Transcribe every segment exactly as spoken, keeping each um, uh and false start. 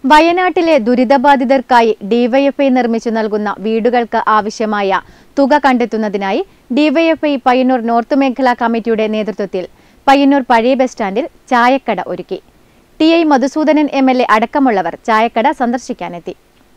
വയനാട്ടിലെ ദുരിതബാധിതർക്കായി ഡിവൈഎഫ്ഐ നിർമ്മിച്ചു നൽകുന്ന വീടുകൾക്ക് ആവശ്യമായ തുക കണ്ടെത്തുന്നതിനായി ഡിവൈഎഫ്ഐ പയ്യന്നൂർ നോർത്ത് മേഖലാ കമ്മിറ്റിയുടെ നേതൃത്വത്തിൽ പയ്യന്നൂർ പഴയ ബസ് സ്റ്റാൻഡിൽ ചായക്കട ഒരുക്കി. T I Madhusoodanan M L A അടക്കമുള്ളവർ ചായക്കട സന്ദർശിക്കാനെത്തി.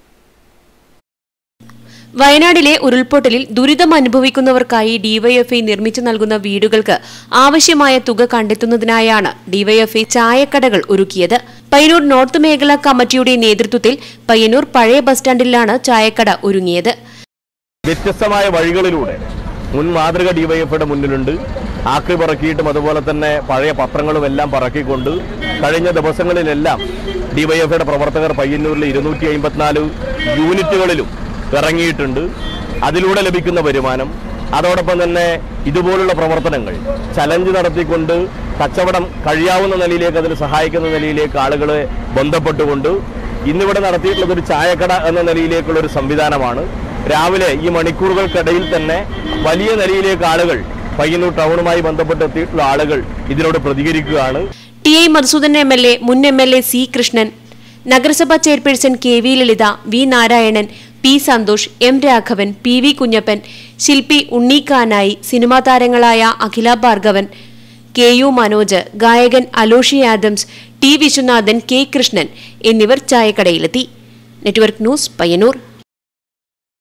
വയനാട്ടിലെ ഉരുൾപൊട്ടലിൽ ദുരിതം അനുഭവിക്കുന്നവർക്കായി ഡിവൈഎഫ്ഐ നിർമ്മിച്ചു നൽകുന്ന വീടുകൾക്ക് ആവശ്യമായ തുക കണ്ടെത്തുന്നതിനായാണ് ഡിവൈഎഫ്ഐ ചായക്കടകൾ ഒരുക്കിയത്. പയ്യന്നൂർ നോർത്ത് മേഖലാ കമ്മിറ്റിയുടെ നേതൃത്വത്തിൽ പയ്യന്നൂർ പഴയ ബസ് സ്റ്റാൻഡിലാണ് ചായക്കട ഒരുങ്ങിയത്. വ്യത്യസ്തമായ വഴികളിലൂടെ മുൻ മാതൃക ഡിവൈഎഫ്ഐയുടെ മുന്നിലുണ്ട്. ആക്രി പറക്കിയിട്ടും അതുപോലെ തന്നെ പഴയ പത്രങ്ങളും എല്ലാം പറക്കിക്കൊണ്ട് കഴിഞ്ഞ ദിവസങ്ങളിലെല്ലാം ഡിവൈഎഫ്ഐയുടെ പ്രവർത്തകർ പയ്യന്നൂരിലെ ഇരുന്നൂറ്റി അമ്പത്തിനാല് യൂണിറ്റുകളിലും ഇറങ്ങിയിട്ടുണ്ട്. അതിലൂടെ ലഭിക്കുന്ന വരുമാനം, അതോടൊപ്പം തന്നെ ഇതുപോലുള്ള പ്രവർത്തനങ്ങൾ ചലഞ്ച് നടത്തിക്കൊണ്ട് കച്ചവടം കഴിയാവുന്ന നിലയിലേക്ക് അതിന് സഹായിക്കുന്ന നിലയിലേക്ക് ആളുകളെ ബന്ധപ്പെട്ടുകൊണ്ട് ഇന്നിവിടെ നടത്തിയിട്ടുള്ളത് ഒരു ചായക്കട എന്ന നിലയിലേക്കുള്ള ഒരു സംവിധാനമാണ്. രാവിലെ ഈ മണിക്കൂറുകൾക്കിടയിൽ തന്നെ വലിയ നിലയിലേക്ക് ആളുകൾ പയ്യന്നൂർ ടൗണുമായി ബന്ധപ്പെട്ടെത്തിയിട്ടുള്ള ആളുകൾ ഇതിനോട് പ്രതികരിക്കുകയാണ്. T I Madhusoodanan M L A, മുൻ M L A C Krishnan, നഗരസഭാ chairperson K V Lalitha, V Narayanan, P Santhosh, M Raghavan, P V Kunhappan, ശില്പി ഉണ്ണീക്കാനായി, സിനിമാ താരങ്ങളായ അഖില ഭാർഗവൻ, കെ യു മനോജ്, ഗായകൻ Aloshy Adams, T Viswanathan, K Krishnan എന്നിവർ ചായക്കടയിലെത്തി. Network news, Payyanur.